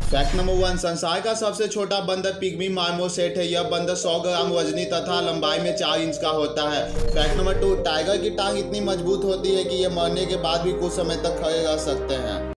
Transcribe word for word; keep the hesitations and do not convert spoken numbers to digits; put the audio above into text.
Fact number one, संसार का सबसे छोटा बंदर पिग्मी मार्मोसेट है। यह बंदर सौ ग्राम वजनी तथा लंबाई में चार इंच का होता है। फैक्ट नंबर टू, टाइगर की टांग इतनी मजबूत होती है कि यह मरने के बाद भी कुछ समय तक खड़े रह सकते हैं।